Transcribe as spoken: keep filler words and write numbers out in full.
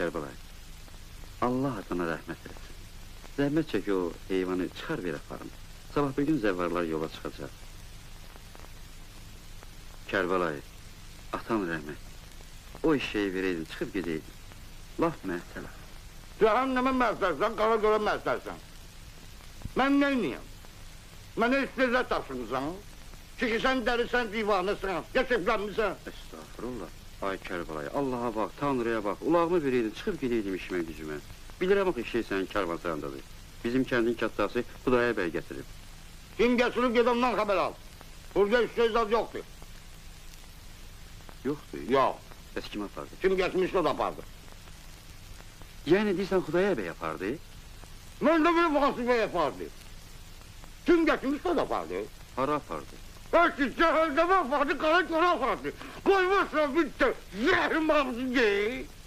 Kərbalay, Allah adına rəhmət etsin. Zəhmət çək o heyvanı çıxar bir aparın. Sabah bir gün zəvvarlar yola çıxacaq. Kərbalay, atan rəhmət. O işeyi vereydin, çıxıb gedeydin. Laf məhsələ. Cəhənnəmə məhsəlsən, qara görə məhsəlsən. Mən neyniyəm? Mənə istezə taşımısan. Çünki sən dərisən, divanəsən, geçiblənmirsən. Estağfurullah. Ay Kərbalay, Allaha bax, Tanrıya bax. Ulağımı vereydin, çıxıb gedeydim işimə gücümə. Bilirəm o işey sənin karvansarandadır. Bizim kəndin kattası Xudaya bəy gətirib. Kim gətirib gedəmdən xəbər al. Burada istezad yoxdur. Yoxdur? Yox. Bəs kim apardı? Kim getmişdi o da apardı. Yəni deyirsən Xudaya bəy apardı? Mən də bir Vasif bəy apardı. Kim getmişdi o da apardı. Hara apardı? Peki cəhəldəmə apardı, qara görə apardı. Qoymazsan bitti, zəhrim ağzı deyil.